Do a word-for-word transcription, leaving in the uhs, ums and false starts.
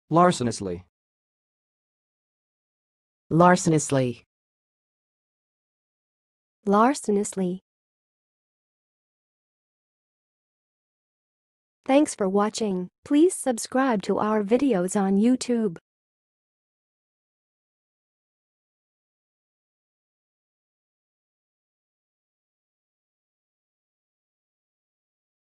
larcenously, larcenously, larcenously. Thanks for watching. Please subscribe to our videos on YouTube.